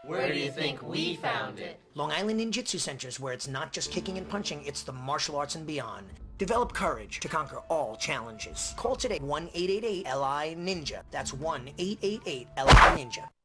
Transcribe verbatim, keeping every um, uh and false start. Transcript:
Where do you think we found it? Long Island Ninjutsu Centers, where it's not just kicking and punching, it's the martial arts and beyond. Develop courage to conquer all challenges. Call today one eight eight eight L I Ninja. That's one eight eight eight L I Ninja.